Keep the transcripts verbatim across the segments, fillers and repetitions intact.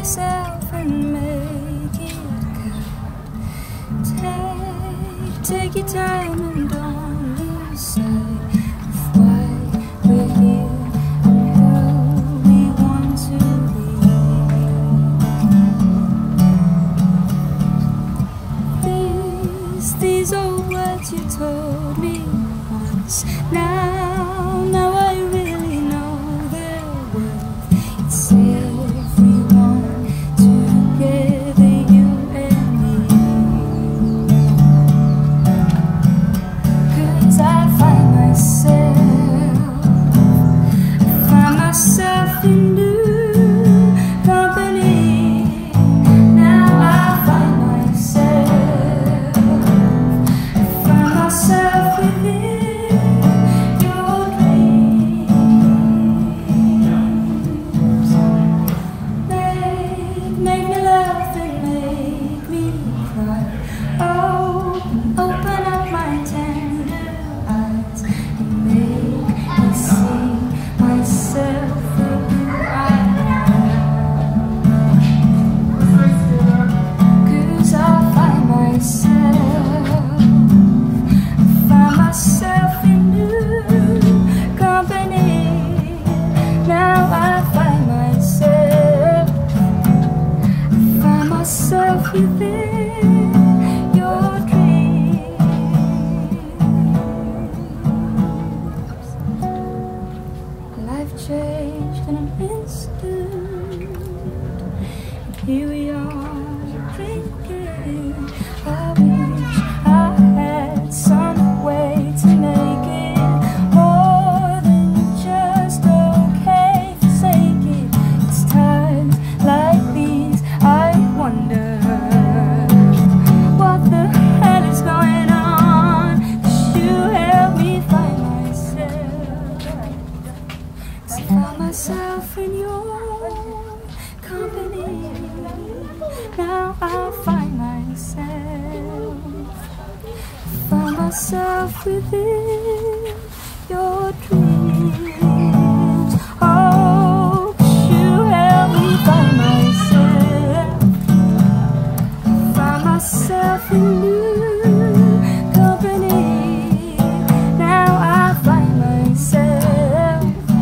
myself and make it good. Take, take your time and don't lose sight of why we're here and who we want to be. These, these old words you told me once, now, now I really know their worth. It's everyone together, you and me. 'Cause I find myself, I find myself in new company. Now I find myself, I find myself within within your dreams. Life changed in an instant, and here we are drinking. I wish I had some way to make it more than just okay. Forsake it. It's times like these I wonder myself in your company. Now I find myself, find myself within your dreams. Oh, could you help me find myself, find myself in new company. Now I find myself,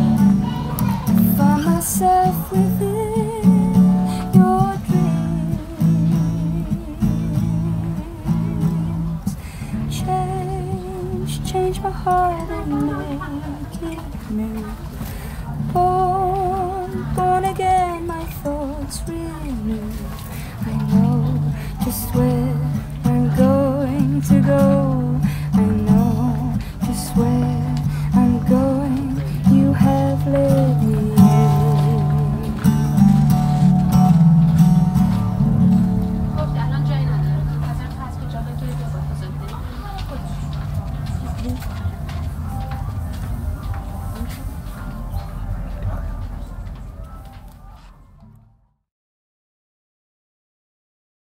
myself within your dreams. Change, change my heart and make it new. Born, born again, my thoughts renew. I know just where I'm going to go. I know